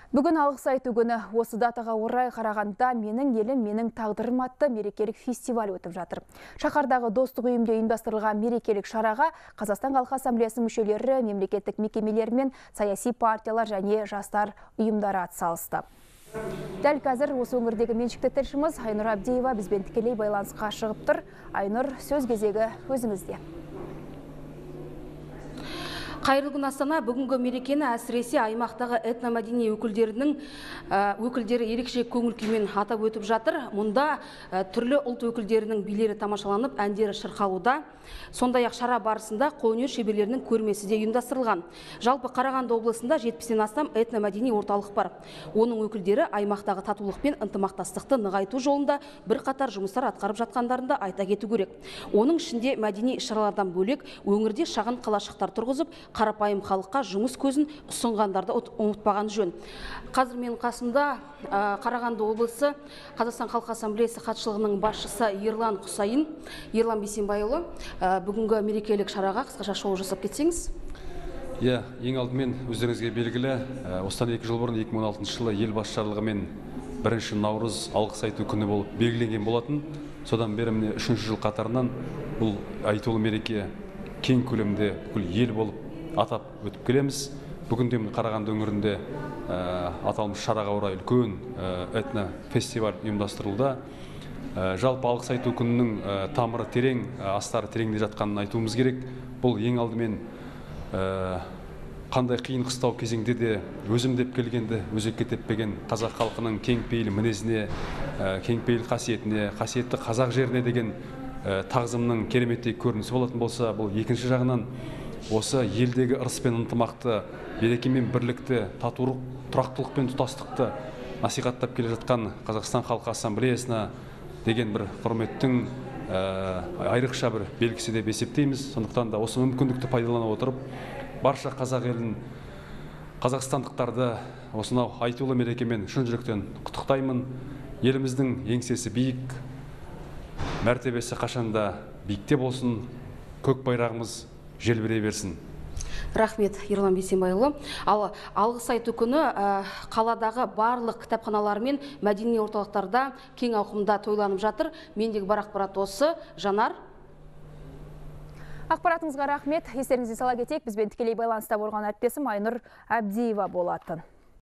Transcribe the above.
Бүгін алғыс айту күні. Осы датаға орай Қарағандыда менің елім, менің тағдырым атты мерекелік фестиваль өтіп жатыр. Шаһардағы достық үйінде ұйымдастырылған мерекелік шараға Қазақстан Халқы Ассамблеясының мүшелері, мемлекеттік мекемелер мен саяси партиялар және жастар ұйымдары атсалысты. Дәл қазір осы өңірдегі меншікті тілшіміз Айнұр Абдиева бізбен тікелей байланысқа шығып тұр. Айнұр, сөз кезегі өзіңізде. Қайырлы күн Астана. Бүгінгі мерекені әсіресе аймақтағы этномәдени өкілдері ерекше көңіл күймен атап өтіп жатыр. Мұнда түрлі ұлт өкілдерінің билері тамашаланып, әндері шырқалуда. Сондай-ақ шара барысында қолөнер шеберлерінің көрмесі де ұйымдастырылған. Жалпы Қарағанды облысында 70-ден астам этномәдени орталық бар. Оның өкілдері аймақтағы татулық пен ынтымақтастықты нығайту жолында бірқатар жұмыстар атқарып жатқандарын да айта кету керек. Оның ішінде мәдени іс-шаралардан бөлек өңірде шағын қалашықтар тұрғызып, қарапайым халыққа жұмыс көзін ұсынғандарды ұмытпаған жөн. Қазір мен қасымда Қарағанды облысы Қазақстан Халқы Ассамблеясы хатшылығының басшысы Ерлан Құсайын. Ерлан Бейсенбайұлы, бүгінгі мерекелік шараға қысқаша шолу жасап кетсеңіз. Ең алдымен өздеріңізге белгілі, осыдан 2 жыл бұрын 2016 жылы елбасы жарлығымен 1 наурыз алғыс айту күні болып белгіленген болатын. Содан бері міне 3 жыл қатарынан бұл айтулы мереке кең көлемде бүкіл ел болып атап өтіп келеміз. Бүгінде Қарағанды өңірінде аталмыш шараға орай үлкен этно-фестиваль ұйымдастырылды. Жалпы алғыс айту күнінің тамыры терең, астары тереңде жатқанын айтуымыз керек. Бұл ең алдымен қандай қиын қыстау кезеңде де өзім деп келгенді өзекке теппеген қазақ халқының кеңпейіл мінезіне, кеңпейіл қасиетіне, қасиетті қазақ жеріне деген тағзымның кереметтей көрінісі болатын болса, бұл екінші жағынан осы елдегі ырыс пен ынтымақты, береке мен бірлікті, татулық, тұрақтылық пен тұтастықты насихаттап келе жатқан Қазақстан Халқы Ассамблеясына деген бір құрметтің айрықша бір белгісі деп есептейміз. Сондықтан да осы мүмкіндікті пайдалана отырып, барша қазақ елін, қазақстандықтарды осынау айтулы мерекемен шын жүректен құттықтаймын. Еліміздің еңсесі биік, мәртебесі қашанда биікте болсын, көк байрағымыз желбірей берсін. Рахмет, Ерлан Бейсенбайұлы. Ал алғыс айту күні қаладағы барлық кітапханалар мен мәдени орталықтарда кең ауқымда тойланып жатыр. Мендегі бар ақпарат осы. Жанар. Ақпаратыңызға рахмет. Естеріңізге сала кетейік, бізбен тікелей байланыста болған әріптесім Айнұр Абдиева болатын.